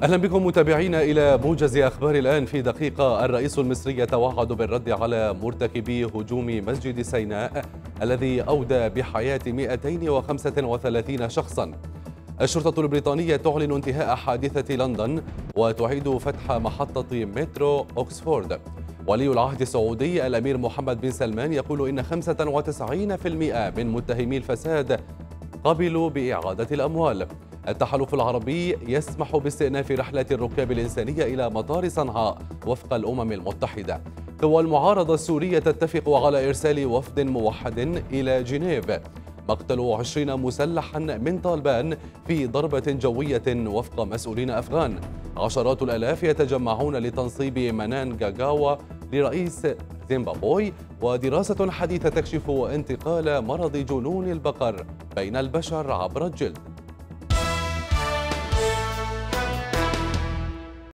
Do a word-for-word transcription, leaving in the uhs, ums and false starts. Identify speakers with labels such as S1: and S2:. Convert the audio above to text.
S1: أهلا بكم متابعينا إلى موجز أخبار الآن في دقيقة. الرئيس المصري يتوعد بالرد على مرتكبي هجوم مسجد سيناء الذي أودى بحياة مئتين وخمسة وثلاثين شخصا. الشرطة البريطانية تعلن انتهاء حادثة لندن وتعيد فتح محطة مترو أوكسفورد. ولي العهد السعودي الأمير محمد بن سلمان يقول إن خمسة وتسعين بالمئة من متهمي الفساد قبلوا بإعادة الأموال. التحالف العربي يسمح باستئناف رحلة الركاب الإنسانية إلى مطار صنعاء وفق الأمم المتحدة. قوى المعارضة السورية تتفق على إرسال وفد موحد إلى جنيف. مقتل عشرين مسلحا من طالبان في ضربة جوية وفق مسؤولين أفغان. عشرات الآلاف يتجمعون لتنصيب منانجاغاوا لرئيس زيمبابوي. ودراسة حديثة تكشف انتقال مرض جنون البقر بين البشر عبر الجلد.